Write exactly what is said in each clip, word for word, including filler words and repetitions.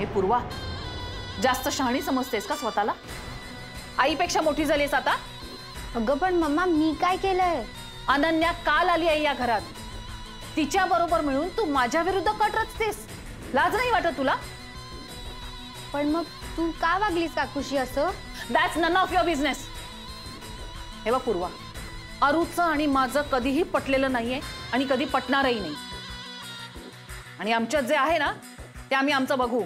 पूर्वा, जास्त शहाणी समजतेस का स्वतःला? आईपेक्षा मोठी झालीस आता? अगं पण मम्मा मी काय केलंय? अनन्या काल आली आहे या घरात, तिच्या बरोबर मिळून तू माझ्या विरुद्ध कट रचतेस. लाज नाही वाटत तुला? पण मग तू का वागलीस काकूशी असं? That's none of your business. हे बघ पूर्वा, अरुचं आणि माझं कधीही पटलेलं नाहीये आणि कधी पटणारही नाही. आणि आमच्यात जे आहे ना ते आम्ही आमचं बघू.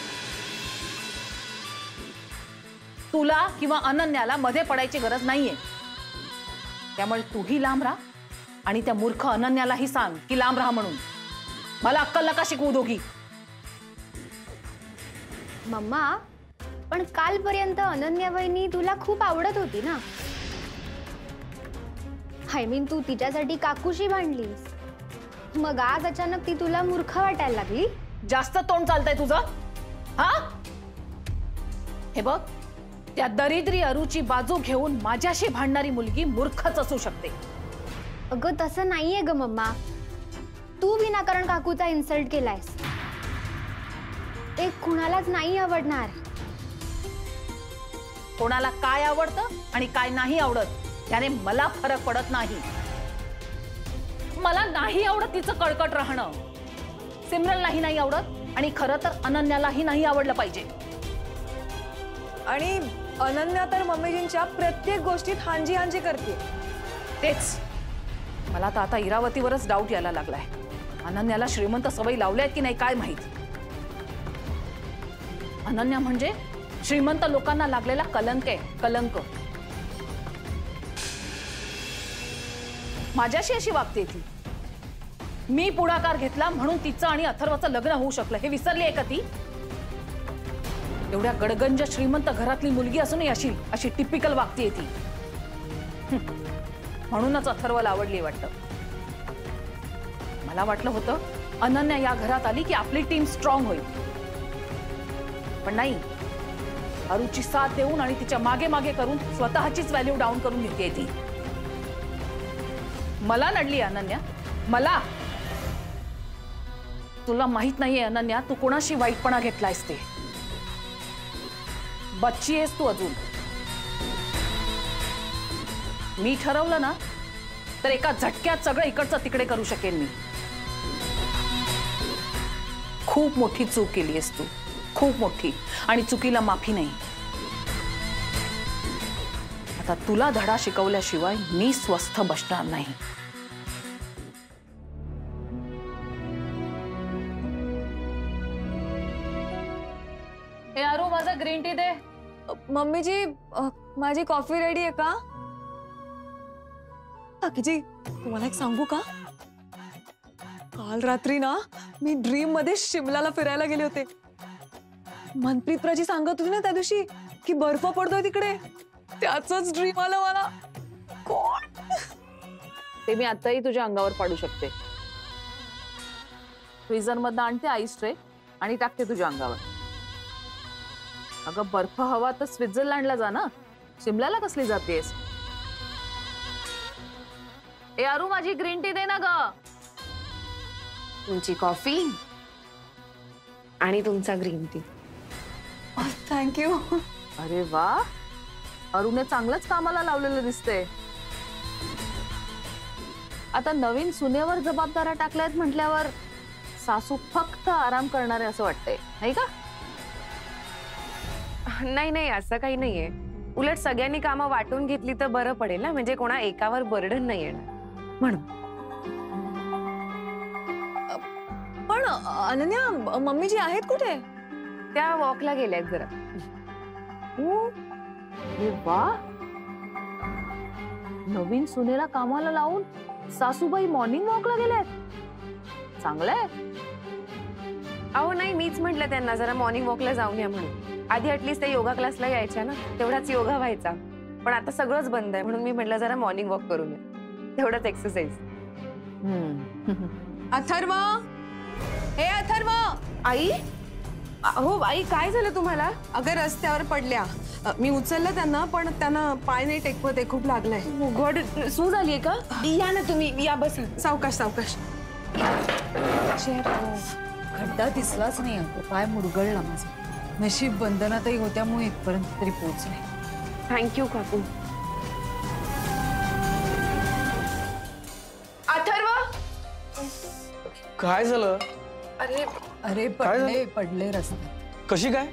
तुला किंवा अनन्याला मध्ये पडायची गरज नाहीये. त्यामुळे तूही लांब राहा आणि त्या मूर्ख अनन्यालाही सांग की लांब राहा म्हणून. मला अक्कल नका शिकवू दोघी. मम्मा पण कालपर्यंत अनन्या वहिनी तुला खूप आवडत होती ना. आय मीन तू तिच्यासाठी काकूशी भांडलीस, मग आज अचानक ती तुला मूर्ख वाटायला लागली? जास्त तोंड चालतंय तुझं हा? हे बघ, त्या दरिद्री अरुची बाजू घेऊन माझ्याशी भांडणारी मुलगी मूर्खच असू शकते. अगं तसं नाहीये ग मम्मा, तू विनाकारण काकूचा इन्सल्ट केलायस. ते कुणालाच नाही आवडणार. कोणाला काय आवडतं आणि काय नाही आवडत याने मला फरक पडत नाही. मला नाही आवडत तिचं कळकट राहणं. सिमरनलाही नाही आवडत आणि खरं तर अनन्यालाही नाही आवडलं पाहिजे. आणि अनन्या तर मम्मीजींच्या प्रत्येक गोष्टीत हांजी हांजी करते. तेच मला तर आता इरावतीवरच डाऊट यायला लागलाय. अनन्याला श्रीमंत सवय लावल्यात की नाही काय माहित. अनन्या म्हणजे श्रीमंत लोकांना लागलेला कलंक आहे, कलंक. माझ्याशी अशी वागते ती. मी पुढाकार घेतला म्हणून तिचं आणि अथर्वचं लग्न होऊ शकलं हे विसरली आहे का ती? एवढ्या गडगंज श्रीमंत घरातली मुलगी असूनही अशी अशी टिपिकल वागतेय ती. म्हणूनच अथर्वला आवडली वाटतं. मला वाटलं होतं अनन्या या घरात आली की आपली टीम स्ट्रॉंग होईल, पण नाही. अरुची साथ देऊन आणि तिच्या मागे मागे करून स्वतःचीच व्हॅल्यू डाऊन करून घेते ती. मला नडली अनन्या, मला. तुला माहित नाहीये अनन्या, तू कोणाशी वाईटपणा घेतलायस ते. बच्ची आहेस तू अजून. मी ठरवलं ना तर एका झटक्यात सगळं इकडचं तिकडे करू शकेन मी. खूप मोठी चूक केली आहेस तू, खूप मोठी, आणि चुकीला माफी नाही. आता तुला धडा शिकवल्याशिवाय मी स्वस्थ बसणार नाही. हे आरू, माझा ग्रीन टी दे. मम्मीजी माझी कॉफी रेडी आहे का? काकीजी तुम्हाला एक सांगू का? काल रात्री ना मी ड्रीम मध्ये शिमलाला फिरायला गेले होते. मनप्रीत प्राची सांगत होती ना त्या दिवशी की बर्फ पडतोय तिकडे. त्याचंच ड्रीम आलं मला. कोण ते मी आताही तुझ्या अंगावर पाडू शकते. फ्रीजर मधनं आणते आईस ट्रे आणि टाकते तुझ्या अंगावर. अगं बर्फ हवा तर स्वित्झर्लंडला जा ना, शिमल्याला कसली जातेस? ए आरू, माझी ग्रीन टी दे ना ग. तुमची कॉफी आणि तुमचा ग्रीन टी. थँक्यू. अरे वा, अरुने चांगलंच कामाला लावलेलं दिसतंय. आता नवीन सुनेवर जबाबदाऱ्या टाकल्यात म्हटल्यावर सासू फक्त आराम करणारे असं वाटतंय, नाही का? नाही नाही, असं काही नाहीये. उलट सगळ्यांनी कामं वाटून घेतली तर बरं पडेल ना, म्हणजे कोणा एकावर बर्डन नाही येणार म्हणून. पण अनन्या मम्मीजी आहेत कुठे? त्या वॉकला गेल्यात जरा. अरे वा, नवीन सुनेला कामाला लावून सासूबाई मॉर्निंग वॉकला गेल्यात. चांगलंय. अहो नाही, मीच म्हटलं त्यांना जरा मॉर्निंग वॉकला जाऊन या म्हणून. आधी ऍटलीस्ट त्या योगा क्लासला यायच्या ना, तेवढाच योगा व्हायचा. पण आता सगळंच बंद आहे म्हणून मी म्हटलं जरा मॉर्निंग वॉक करून या, तेवढाच एक्सरसाइज. अथर्व, हे अथर्व. आई, हो आई, काय झालं तुम्हाला? अगं रस्त्यावर पडल्या. मी उचललं त्यांना, पण त्यांना पाय नाही टेकवत, खूप लागलंय. गॉड, सू झालीये का? या ना तुम्ही, या बस. सावकाश सावकाश. खड्डा दिसलाच नाही अगं, पाय मुरगळला माझा. नशीब बंधनातही होत्यामुळे इथपर्यंत तरी पोहोचले. थँक्यू काकू. अथर्व, काय झालं? अरे अरे काय पडले पडले रस्त्यात. कशी काय?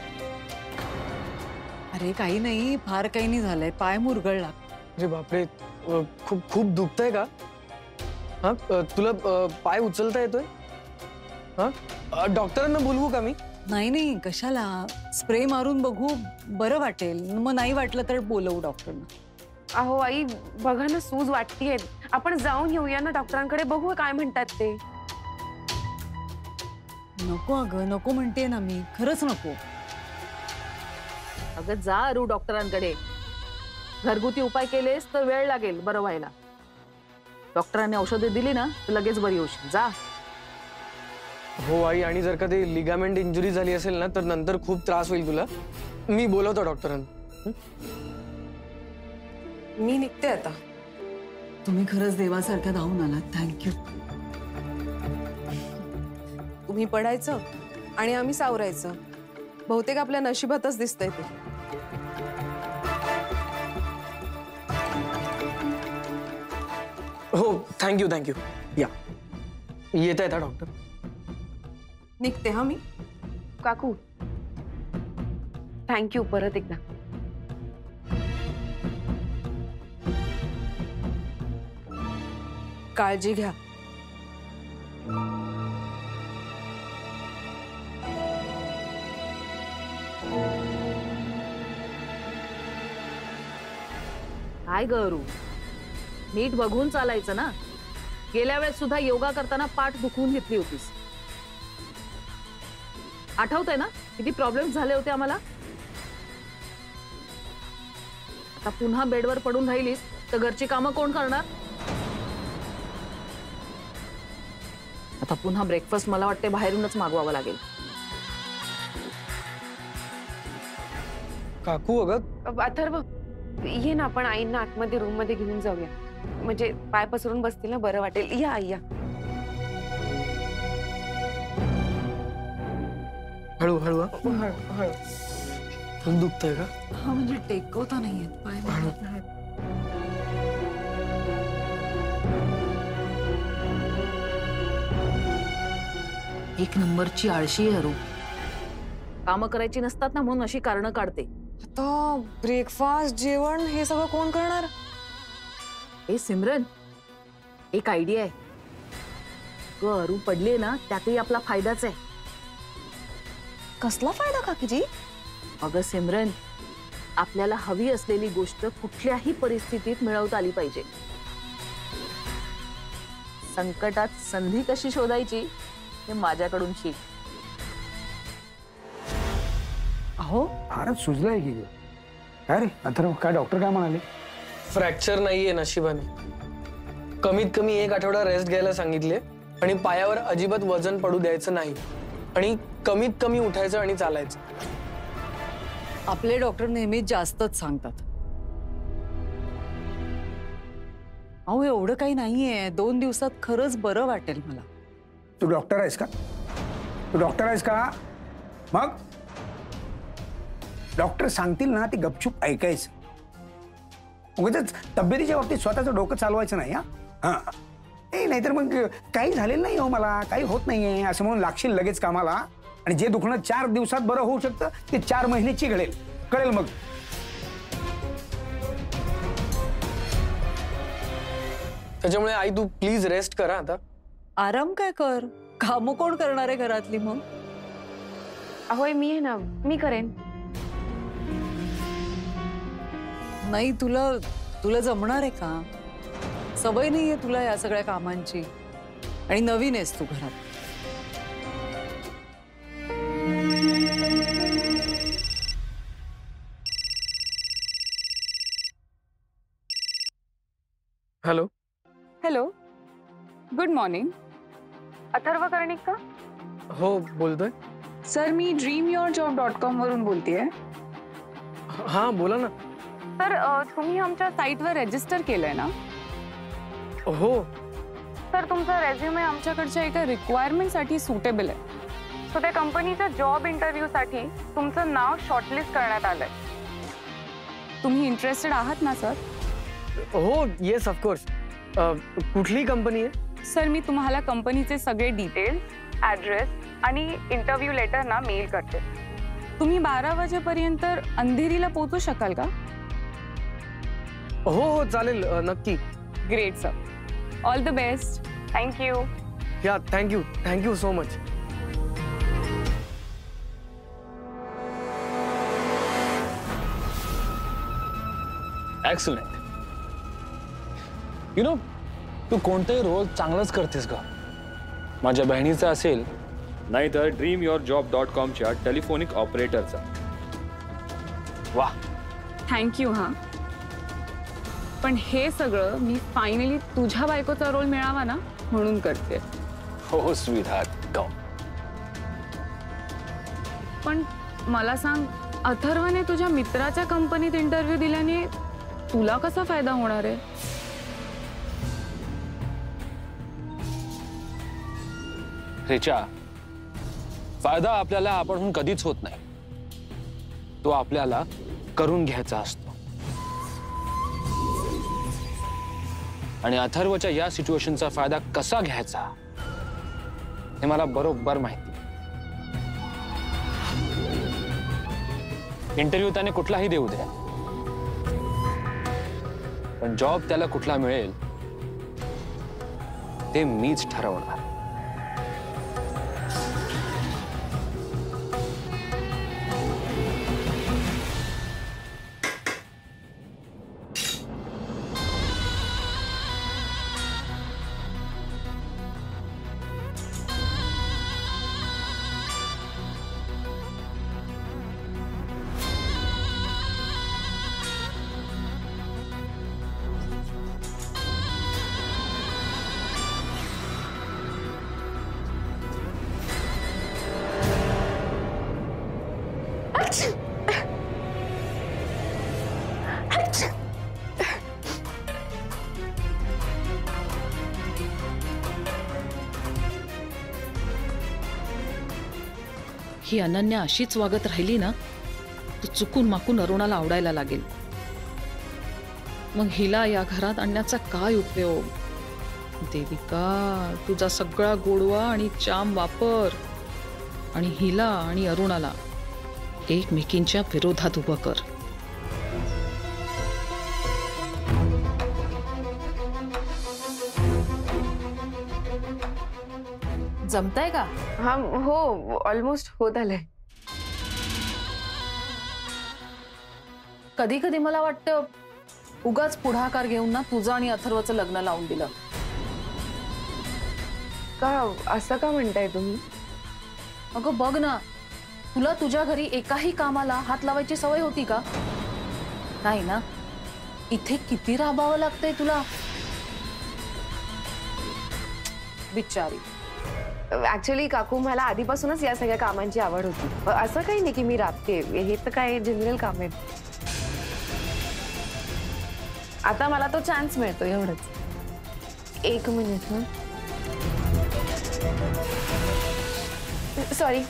अरे काही नाही, फार काही नाही झालंय, पाय मुरगळला. अरे बापरे, अ, खूप खूप दुखतंय का? हा, अ, तुला अ, पाय उचलता येतोय? हा, अ, डॉक्टरांना बोलवू का मी? नाही नाही, कशाला, स्प्रे मारून बघू, बरं वाटेल. मग नाही वाटलं तर बोलवू डॉक्टरना. अहो आई, बघा ना, सूज वाटतेय. आपण जाऊन येऊया ना डॉक्टरांकडे, बघू काय म्हणतात ते. नको अगं, नको म्हणते ना मी, खरंच नको. अगं जा अरू डॉक्टरांकडे. घरगुती उपाय केलेस तर वेळ लागेल बरं व्हायला. डॉक्टरांनी औषधे दिली ना तर लगेच बरी होशील. जा. हो आई, आणि जर का ते लिगामेंट इंजुरी झाली असेल ना तर नंतर खूप त्रास होईल तुला. मी बोलवतो डॉक्टरांना. मी निघते आता. तुम्ही खरंच देवासारख्या धावून आलात, थँक्यू. तुम्ही पडायचं आणि आम्ही सावरायचं. बहुतेक आपल्या नशिबातच दिसतंय ते. हो, थँक्यू थँक्यू. या, येत आहेत डॉक्टर. निघते हा मी. काकू, थँक्यू परत एकदा. काळजी घ्या. काय ग अरू, नीट बघून चालायचं ना. गेल्या वेळेस सुद्धा योगा करताना पाठ दुखवून घेतली होतीस. आठवतंय ना किती प्रॉब्लेम झाले होते आम्हाला. आता पुन्हा बेडवर पडून राहिलीस तर घरची कामं कोण करणार. आता पुन्हा ब्रेकफास्ट मला वाटते बाहेरूनच मागवावं लागेल. काकू अगं, अथर्व, ये ना, आपण आईंना आतमध्ये रूम मध्ये घेऊन जाऊया. म्हणजे पाय पसरून बसतील ना, बरं वाटेल. या आई या. हळू हळू हा. खूप दुखतंय का? हा म्हणजे टेकवता नाहीयेत पाय. एक नंबरची आळशी आहे अरू. कामं करायची नसतात ना म्हणून अशी कारणं काढते. आता ब्रेकफास्ट, जेवण हे सगळं कोण करणार? ए सिमरन, एक आयडिया आहे. ग अरू पडले ना त्यातही आपला फायदाच आहे. कसला फायदा काकीजी? अगं सिमरन, आपल्याला हवी असलेली गोष्ट कुठल्याही परिस्थितीत मिळवता आली पाहिजे. संकटात संधी कशी शोधायची हे माझ्याकडून शिक. अहो फारच सुजलंय की. काय रे अथर्व, काय डॉक्टर काय म्हणाले? फ्रॅक्चर नाहीये नशिबाने. कमीत कमी एक आठवडा रेस्ट घ्यायला सांगितले आणि पायावर अजिबात वजन पडू द्यायचं नाही आणि कमीत कमी उठायचं आणि चालायचं. आपले डॉक्टर नेहमीच जास्तच सांगतात. अहो एवढं काही नाहीये, दोन दिवसात खरंच बरं वाटेल मला. तू डॉक्टर आहेस का? तू डॉक्टर आहेस का? मग डॉक्टर सांगतील ना ते गपचूप ऐकायचं. उगाच तब्येतीच्या बाबतीत स्वतःचं डोकं चालवायचं नाही. हा हा ए नाहीतर मग काही झालेलं नाही हो, मला काही होत नाहीये असं म्हणून लागशील लगेच कामाला. आणि जे दुखणं चार दिवसात बरं होऊ शकतं ते चार महिन्याची घडेल कळेल मग. त्याच्यामुळे आई तू प्लीज रेस्ट करा आता. आराम काय कर, कामं कोण करणार आहे घरातली मग? अहोय, मी आहे ना, मी करेन. नाही, तुला तुला जमणार आहे का? सवय नाहीये तुला या सगळ्या कामांची आणि नवीन आहेस तू घरात. Hello. Hello, good morning. Atharva Karnik का? हो बोलतोय. सर, मी dream your job dot com वरून बोलतेय. हा बोला ना. सर, तुम्ही आमच्या साईटवर रजिस्टर केलंय ना? हो. सर तुमचा रेझ्युमे आमच्याकडच्या एका रिक्वायरमेंटसाठी सुटेबल आहे. सो त्या कंपनीच्या जॉब इंटरव्ह्यूसाठी तुमचं नाव शॉर्टलिस्ट करण्यात आलंय. तुम्ही इंटरेस्टेड आहात ना सर? हो येस ऑफकोर्स. कुठली कंपनी आहे? सर मी तुम्हाला कंपनीचे सगळे डिटेल्स, ॲड्रेस आणि इंटरव्ह्यू लेटर ना मेल करते. तुम्ही बारा वाजेपर्यंत अंधेरीला पोहोचू शकाल का? हो हो चालेल, अ, नक्की. Great sir. All the best. Thank you. या thank you thank you so much. Excellent. You know तू कोणताही रोल चांगलाच करतेस का? माझ्या बहिणीचा असेल नाहीतर ड्रीम युअर जॉब डॉट कॉमच्या टेलिफोनिक ऑपरेटरचा. वा. थँक्यू. हां पण हे सगळं मी फायनली तुझ्या बायकोचा रोल मिळावा ना म्हणून करते. हो स्वीटहार्ट कम. पण मला सांग, अथर्वने तुझ्या मित्राच्या कंपनीत इंटरव्ह्यू दिल्याने तुला कसा फायदा होणार आहे? रेचा, फायदा आपल्याला आपणहून कधीच होत नाही. तो आपल्याला करून घ्यायचा असतो. आणि अथर्वच्या या सिच्युएशनचा फायदा कसा घ्यायचा हे मला बरोबर माहिती. इंटरव्ह्यू त्याने कुठलाही देऊ द्या, पण जॉब त्याला कुठला मिळेल ते मीच ठरवणार. ही अनन्या अशीच वागत राहिली ना तर चुकून माकून अरुणाला आवडायला लागेल. मग हिला या घरात आणण्याचा काय उपयोग? देविका, तुझा सगळा गोडवा आणि चाम वापर आणि हिला आणि अरुणाला एकमेकींच्या विरोधात उभं कर. जमताय का? हा हो ऑलमोस्ट होत आलंय. कधी कधी मला वाटतं उगाच पुढाकार घेऊन ना तुझं आणि अथर्वचं लग्न लावून दिलं. का असं का म्हणताय तुम्ही? अगं बघ ना, तुला तुझ्या घरी एकाही कामाला हात लावायची सवय होती का? नाही ना. इथे किती राबावं लागतंय तुला. बिचारी. ऍक्च्युली काकू, मला आधीपासूनच या सगळ्या कामांची आवड होती. असं काही नाही की मी राबते, हे तर काय जनरल काम आहे. आता मला तो चान्स मिळतो एवढंच. एक मिनिट. हं सॉरी.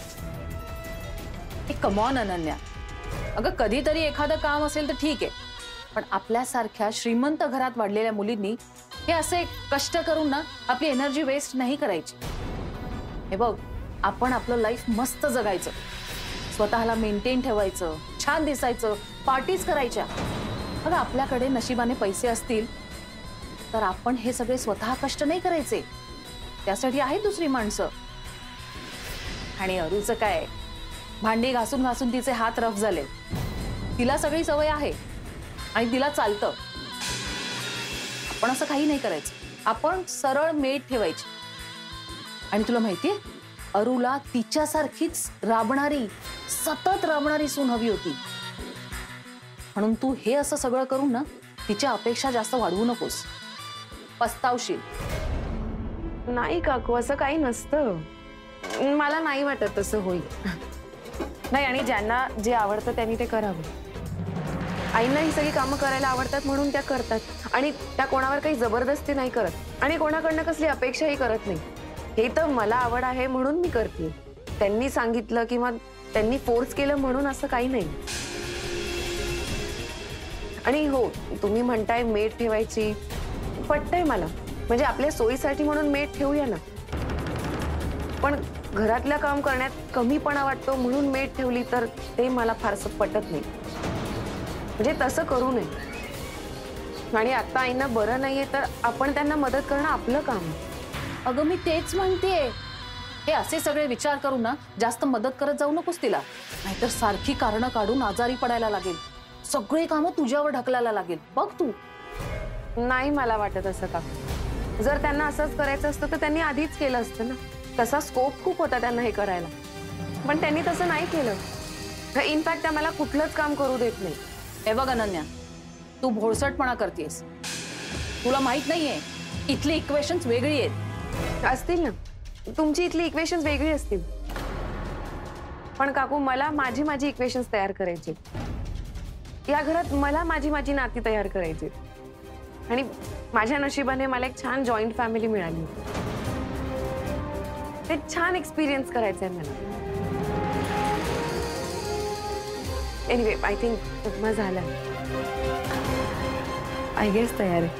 कमॉन अनन्या, अगं कधीतरी एखादं काम असेल तर ठीक आहे, पण आपल्यासारख्या श्रीमंत घरात वाढलेल्या मुलींनी हे असे कष्ट करून ना आपली एनर्जी वेस्ट नाही करायची. हे बघ, आपण आपलं लाईफ मस्त जगायचं, स्वतःला मेंटेन ठेवायचं, छान दिसायचं, पार्टीज करायच्या. अगं आपल्याकडे नशिबाने पैसे असतील तर आपण हे सगळे स्वतः कष्ट नाही करायचे, त्यासाठी आहेत दुसरी माणसं. आणि अरुचं काय, भांडी घासून घासून तिचे हात रफ झाले. तिला सगळी सवय आहे आणि तिला चालतं. आपण असं काही नाही करायचं, आपण सरळ मेट ठेवायची. आणि तुला माहितीये, अरुला तिच्यासारखीच राबणारी, सतत राबणारी सून हवी होती. म्हणून तू हे असं सगळं करून ना तिच्या अपेक्षा जास्त वाढवू नकोस, पस्तावशील. नाही काकू, असं काही नसतं. मला नाही वाटत तसं होईल. नाही, आणि ज्यांना जे आवडतं त्यांनी ते करावं. आईंना ही सगळी कामं करायला आवडतात म्हणून त्या करतात आणि त्या कोणावर काही जबरदस्ती नाही करत आणि कोणाकडनं कसली अपेक्षाही करत नाही. हे तर मला आवड आहे म्हणून मी करते. त्यांनी सांगितलं किंवा त्यांनी फोर्स केलं म्हणून असं काही नाही. आणि हो, तुम्ही म्हणताय मेड ठेवायची, पटतंय मला. म्हणजे आपल्या सोयीसाठी म्हणून मेड ठेवूया ना. पण घरातलं काम करण्यात कमीपणा वाटतो म्हणून मेड ठेवली तर ते मला फारसं पटत नाही. म्हणजे तसं करू नये. आणि आता आईना बरं नाहीये तर आपण त्यांना मदत करणं आपलं काम. अगं मी तेच म्हणतेय, हे असे सगळे विचार करून ना जास्त मदत करत जाऊ नकोस तिला, नाहीतर सारखी कारणं काढून आजारी पडायला लागेल. सगळे कामं तुझ्यावर ढकलायला लागेल. बघ तू. नाही मला वाटत असं का. जर त्यांना असंच करायचं असतं तर त्यांनी आधीच केलं असतं ना. तसा स्कोप खूप होता त्यांना हे करायला, पण त्यांनी तसं नाही केलं. इनफॅक्ट त्या मला कुठलंच काम करू देत नाही. हे बघ अनन्या, तू भोळसटपणा करतेस. तुला माहित नाहीये इथली इक्वेशन्स वेगळी आहेत. असतील ना, तुमची इथली इक्वेशन्स वेगळी असतील, पण काकू मला माझी माझी इक्वेशन्स तयार करायची. या घरात मला माझी माझी नाती तयार करायची. आणि माझ्या नशिबाने मला एक छान जॉईंट फॅमिली मिळाली. ते छान एक्सपिरियन्स करायचा आहे मला. एनिवे, आय थिंक उपमा झाला. आय गेस तयार आहे.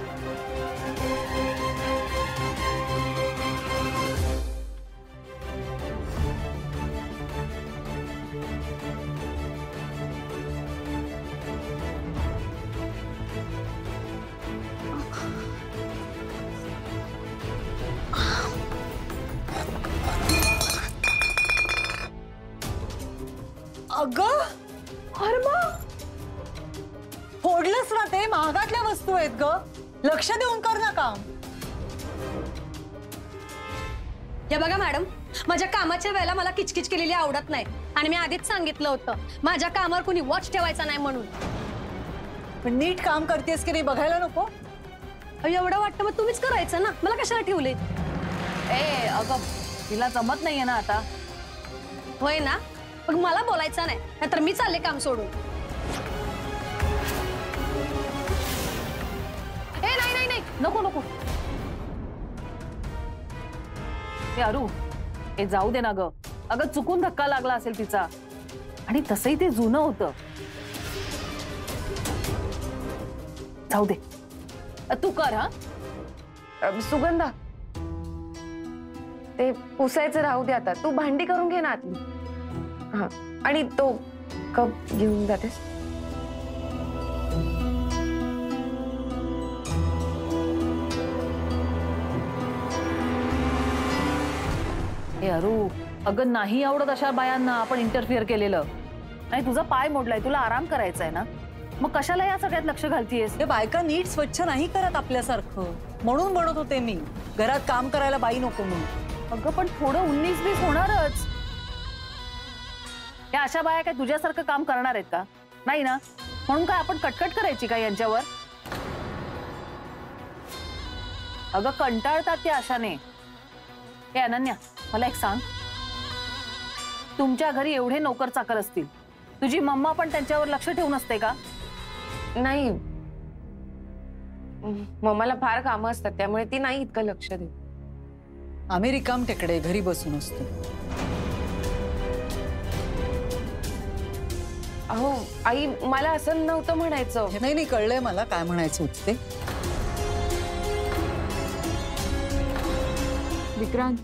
अगं हरमा, फोडलंस ना ते. महागातल्या वस्तू आहेत ग, लक्ष देऊन कर ना काम. हे बघा मॅडम, माझ्या कामाच्या वेळेला मला किचकिच केलेली आवडत नाही आणि मी आधीच सांगितलं होतं माझ्या कामावर कोणी वॉच ठेवायचा नाही म्हणून. पण नीट काम करतेस की नाही बघायला नको? एवढं वाटतं मग तुम्हीच करायचं ना, मला कशाला ठेवले? ए अगं, तिला जमत नाहीये ना आता. होय ना, मग मला बोलायचं नाही, नाहीतर मी चालले काम सोडून. ए नाही नाही नाही, नको नको. ए अरू, ए जाऊ दे ना ग. अगं चुकून धक्का लागला असेल तिचा, आणि तसंही ते जुनं होतं. जाऊ दे, तू कर. हा सुगंधा, ते पुसायचं राहू दे आता. तू भांडी करून घे ना आतली. हा, आणि तो कप घेऊन जातेस. ए अरू, अगं नाही आवडत अशा बायांना आपण इंटरफिअर केलेलं. नाही, तुझा पाय मोडलाय, तुला आराम करायचा आहे ना, मग कशाला या सगळ्यात लक्ष घालतीयस? ते बायका नीट स्वच्छ नाही करत आपल्यासारखं, म्हणून म्हणत होते मी घरात काम करायला बाई नको म्हणून. अगं पण थोडं उन्नीस बीस होणारच. या अशा बाया काय तुझ्यासारखं काम करणार आहेत का? नाही ना, म्हणून काय आपण कटकट करायची का यांच्यावर? अगं कंटाळतात त्या अशाने. हे अनन्या, मला एक सांग, तुमच्या घरी एवढे नोकर चाकर असतील, तुझी मम्मा पण त्यांच्यावर लक्ष ठेवून असते का? नाही, मम्माला फार कामं असतात त्यामुळे ती नाही इतकं लक्ष देत. आम्ही रिकाम टेकडे घरी बसून असतो. अहो आई, मला असं नव्हतं म्हणायचं. नाही नाही, कळलंय मला काय म्हणायचं होतं ते. विक्रांत,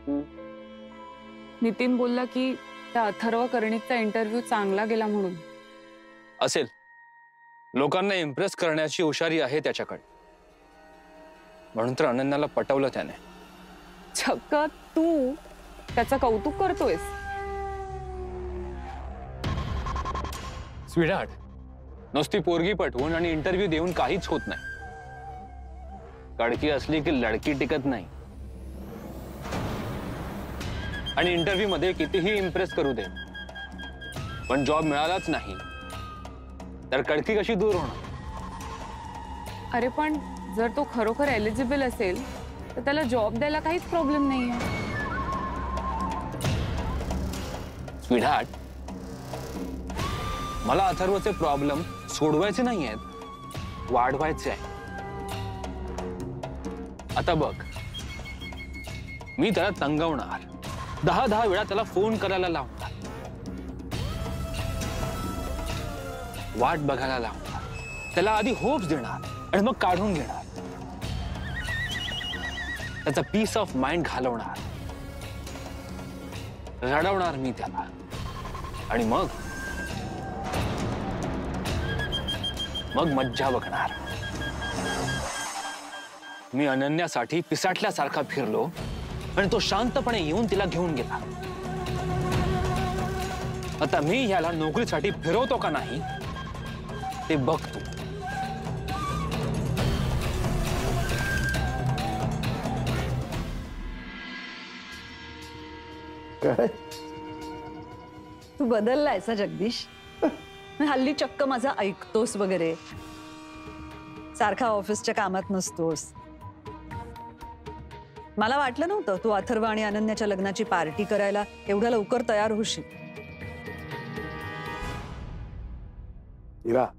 नितीन बोलला की त्या अथर्व कर्णिकचा इंटरव्ह्यू चांगला गेला म्हणून. असेल, लोकांना इम्प्रेस करण्याची हुशारी आहे त्याच्याकडे, म्हणून तर अनन्याला पटवलं त्याने. चक्क तू त्याचं कौतुक करतोयस. स्वीटहार्ट, नुसती पोरगी पटवून आणि इंटरव्ह्यू देऊन काहीच होत नाही. कडकी असली की लडकी टिकत नाही. आणि इंटरव्ह्यू मध्ये कितीही इम्प्रेस करू दे, पण जॉब मिळालाच नाही तर कडकी कशी दूर होणार? अरे पण जर तो खरोखर एलिजिबल असेल तर त्याला जॉब द्यायला काहीच प्रॉब्लेम नाहीये. स्वीटहार्ट, मला अथर्वचे प्रॉब्लेम सोडवायचे नाही आहेत, वाढवायचे आहे. आता बघ, मी त्याला तंगवणार, दहा दहा वेळा त्याला फोन करायला लावणार, वाट बघायला लावणार, त्याला आधी होप्स देणार आणि मग काढून घेणार, त्याचा पीस ऑफ माइंड घालवणार, रडवणार मी त्याला, आणि मग मग मज्जा बघणार. मी अनन्यासाठी पिसाटल्यासारखा फिरलो आणि तो शांतपणे येऊन तिला घेऊन गेला. आता मी याला नोकरीसाठी फिरवतो का नाही ते बघतो. काय तू बदललायस ना जगदीश. हल्ली चक्क माझा ऐकतोस वगैरे, सारखा ऑफिसच्या कामात नसतोस. मला वाटलं नव्हतं तू अथर्व आणि अनन्याच्या लग्नाची पार्टी करायला एवढ्या लवकर तयार होशील. इरा,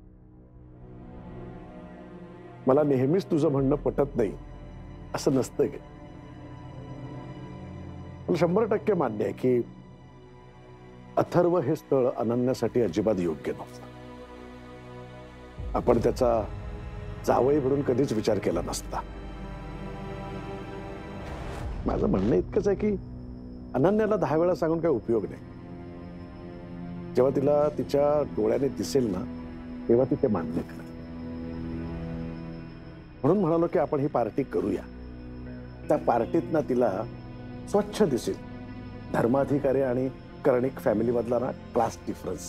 मला नेहमीच तुझं म्हणणं पटत नाही असं नसतं की. मला शंभर टक्के मान्य आहे की अथर्व हे स्थळ अनन्यासाठी अजिबात योग्य नव्हतं. आपण त्याचा जावई म्हणून कधीच विचार केला नसता. माझं म्हणणं इतकंच आहे की अनन्याला दहा वेळा सांगून काही उपयोग नाही. जेव्हा तिला तिच्या डोळ्याने दिसेल ना तेव्हा ती ते मान्य कर. म्हणून म्हणालो की आपण ही पार्टी करूया. त्या पार्टीत ना तिला स्वच्छ दिसेल धर्माधिकारी आणि कर्णिक फॅमिली मधला ना क्लास डिफरन्स.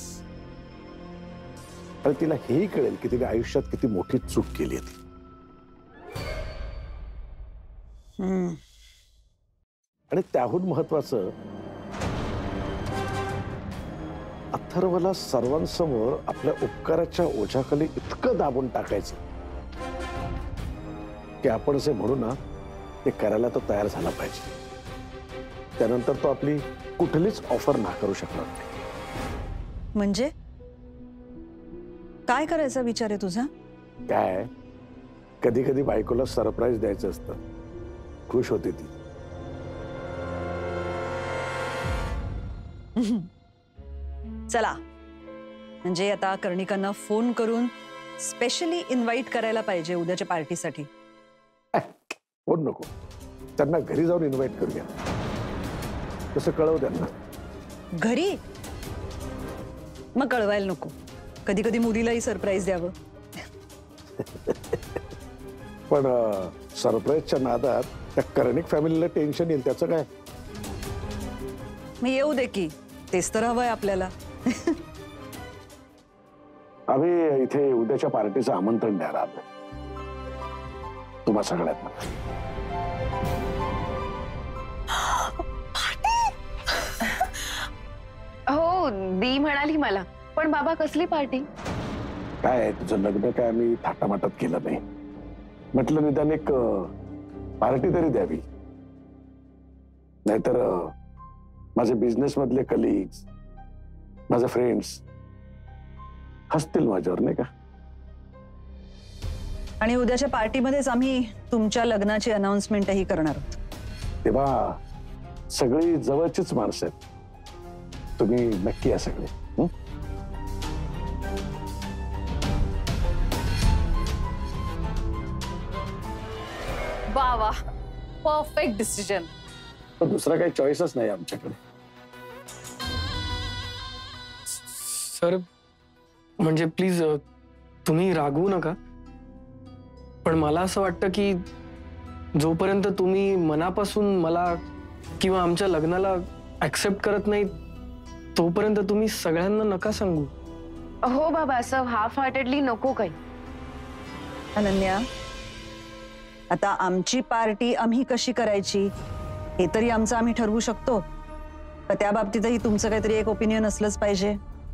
आणि तिला हेही कळेल की तिने आयुष्यात किती मोठी चूक केली आहे. आणि त्याहून महत्वाचं, अथर्वला सर्वांसमोर आपल्या उपकाराच्या ओझ्याखाली इतकं दाबून टाकायचं की आपण जे म्हणू ना ते करायला तो तयार झाला पाहिजे. त्यानंतर तो आपली कुठलीच ऑफर नाकारू शकणार नाही. म्हणजे काय करायचा विचार आहे तुझा? काय, कधी कधी बायकोला सरप्राईज द्यायचं असतं. खुश होते ती. चला, म्हणजे आता कर्णिकांना फोन करून स्पेशली इन्व्हाइट करायला पाहिजे उद्याच्या पार्टीसाठी. फोन नको, त्यांना घरी जाऊन इन्व्हाइट करूया. तसं कळव त्यांना. घरी? मग कळवायला नको. कधी कधी मुलीलाही सरप्राईज द्यावं. पण सरप्राईजच्या नादात त्या कर्णिक फॅमिलीला टेन्शन येईल. त्याचं काय? मी येऊ दे की, तेच तर हवंय आपल्याला. आम्ही इथे उद्याच्या पार्टीचं आमंत्रण द्यायला आलोय तुम्हा सगळ्यांना. हो, दी म्हणाली मला. पण बाबा, कसली पार्टी? काय तुझं लग्न काय आम्ही थाटामाटात केलं नाही. म्हटलं निदान एक पार्टी तरी द्यावी. नाहीतर माझे बिझनेस मधले कलिग्स, माझे फ्रेंड्स हसतील माझ्यावर, नाही का? आणि उद्याच्या पार्टीमध्येच आम्ही तुमच्या लग्नाची अनाउन्समेंटही करणार आहोत. तेव्हा सगळी जवळचीच माणसं आहेत. तुम्ही नक्की या सगळे. वा वा, परफेक्ट डिसिजन. दुसरा काही चॉईसच नाही आमच्याकडे. सर, म्हणजे प्लीज तुम्ही रागवू नका, पण मला असं वाटतं की जोपर्यंत तुम्ही मनापासून मला किंवा आमच्या लग्नाला ऍक्सेप्ट करत नाही तोपर्यंत तुम्ही सगळ्यांना नका सांगू. हो बाबा, असं हाफ हार्टेडली नको काही. अनन्या, आता आमची पार्टी आम्ही कशी करायची हे तरी आमचं आम्ही ठरवू शकतो. तर त्या बाबतीतही तुमचं काहीतरी एक ओपिनियन असलंच पाहिजे.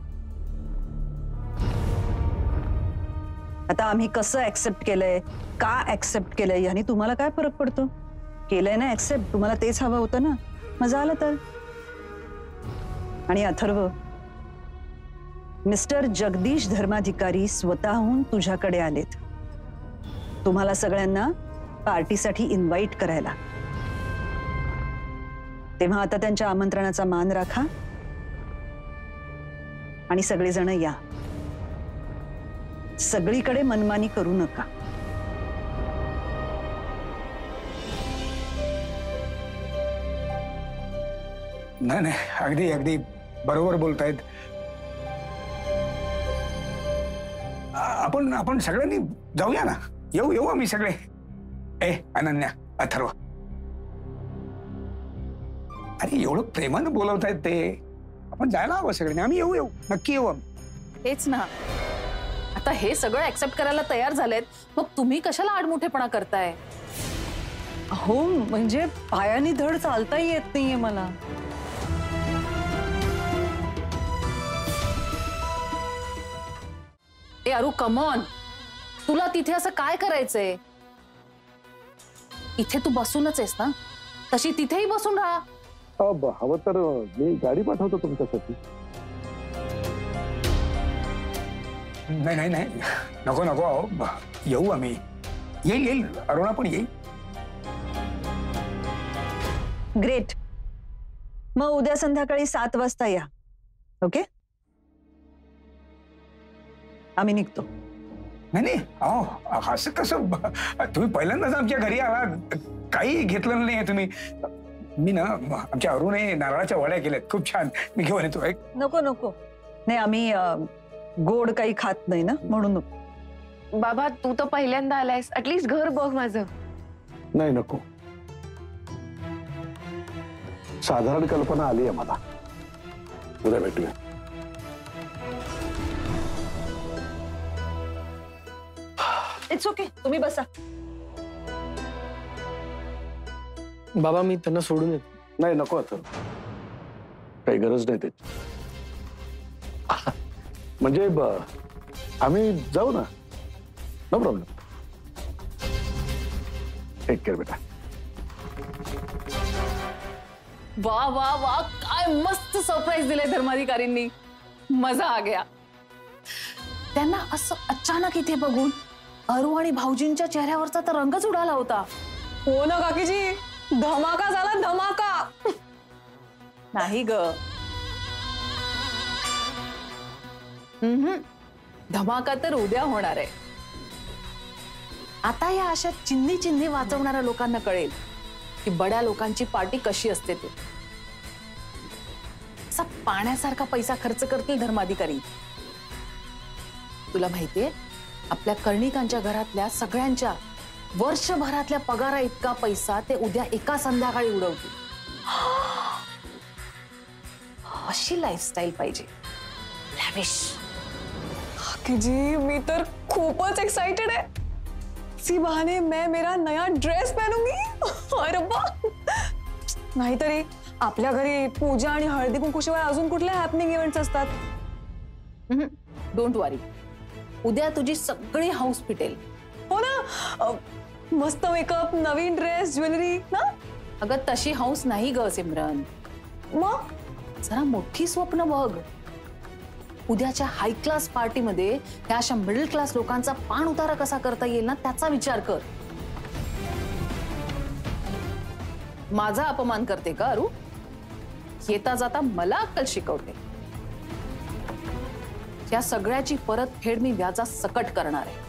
आता आम्ही कसं ऍक्सेप्ट केलंय, का ऍक्सेप्ट केलंय याने तुम्हाला काय फरक पडतो? केलंय ना ऍक्सेप्ट, तुम्हाला तेच हवं होतं ना, मग झालं तर. आणि अथर्व, मिस्टर जगदीश धर्माधिकारी स्वतःहून तुझ्याकडे आलेत तुम्हाला सगळ्यांना पार्टीसाठी इन्व्हाइट करायला. तेव्हा आता त्यांच्या आमंत्रणाचा मान राखा आणि सगळेजण या. सगळीकडे मनमानी करू नका. नाही नाही, अगदी अगदी बरोबर बोलतायत. आपण आपण सगळ्यांनी जाऊया ना. येऊ येऊ आम्ही सगळे. ए अनन्या, अथर्व, अरे एवढं प्रेमानं बोलवतायत ते, आपण जायला हवं सगळ्यांनी. आम्ही येऊ येऊ नक्की येऊ आम्ही. हेच ना, आता हे सगळं ऍक्सेप्ट करायला तयार झालेत, मग तुम्ही कशाला आडमुठेपणा करताय? हो म्हणजे पायाने धड चालता येत नाहीये मला. ए अरू, कम ऑन, तुला तिथे असं काय करायचंय? इथे तू बसूनच आहेस ना, तशी तिथेही बसून राहा. अब हवं तर मी गाडी पाठवतो तुमच्यासाठी. नाही नाही नाही, नको नको, अहो, येऊ आम्ही. येईल येईल, अरुणा पण येईल. ग्रेट. मग उद्या संध्याकाळी सात वाजता या. ओके, आम्ही निघतो. नाही नाही, अहो असं कसं? तुम्ही पहिल्यांदाच आमच्या घरी आलात, काही घेतलं नाहीये तुम्ही. मी ना आमच्या अरुणे नारळाच्या वड्या केल्यात, खूप छान. मी घेऊन येतो. एक नको नको, नाही आम्ही अं, गोड काही खात नाही ना, म्हणून नको. बाबा तू तर पहिल्यांदा आलायस, ऍटलीस्ट घर बघ माझं. नाही नको, साधारण कल्पना आली आहे मला. उद्या भेटूया. इट्स ओके, तुम्ही बसा. बाबा मी त्यांना सोडून येतो. नाही नको, आता काही गरज नाही त्याची. म्हणजे आम्ही जाऊ ना, नो प्रॉब्लेम. टेक केअर बेटा. वा वा वा, काय मस्त सरप्राईज दिले धर्माधिकारींनी. मजा आ गया. त्यांना असं अचानक इथे बघून अरू आणि भाऊजींच्या चेहऱ्यावरचा तर रंगच उडाला होता. हो ना काकीजी, धमाका झाला, धमाका. नाही ग, हम्म, धमाका तर उद्या होणार आहे. आता या अशा चिन्नी चिन्नी वाचवणाऱ्या लोकांना कळेल की बड्या लोकांची पार्टी कशी असते ते. असा पाण्यासारखा पैसा खर्च करतील धर्माधिकारी. तुला माहितीये, आपल्या कर्णिकांच्या घरातल्या सगळ्यांच्या वर्षभरातल्या पगारा इतका पैसा ते उद्या एका संध्याकाळी उडवतील. अशी लाईफस्टाईल पाहिजे, लॅविश. काकीजी मी तर खूपच एक्साइटेड है. इसी बहाने मैं मेरा नया ड्रेस पहनूंगी. अरे बा, नाहीतरी आपल्या घरी पूजा आणि हळदी कुंकूशिवाय अजून कुठले हॅपनिंग इव्हेंट्स असतात? डोंट वरी, उद्या तुझी सगळी हाऊस पिटेल. हो ना, मस्त मेकअप, नवीन ड्रेस, ज्वेलरी ना. अगं तशी हाऊस नाही ग सिमरन. मग जरा मोठी स्वप्न बघ. उद्याच्या हाय क्लास पार्टीमध्ये त्या अशा मिडल क्लास लोकांचा पाण उतारा कसा करता येईल ना, त्याचा विचार कर. माझा अपमान करते का अरू? येता जाता मला अक्कल शिकवते. या सगळ्याची परतफेड मी व्याजा सकट करणार आहे.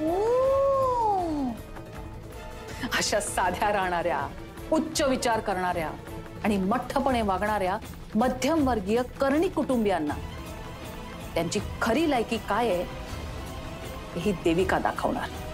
अशा साध्या राहणाऱ्या, उच्च विचार करणाऱ्या आणि मठ्ठपणे वागणाऱ्या मध्यमवर्गीय कर्णी कुटुंबियांना त्यांची खरी लायकी काय आहे ही देविका दाखवणार.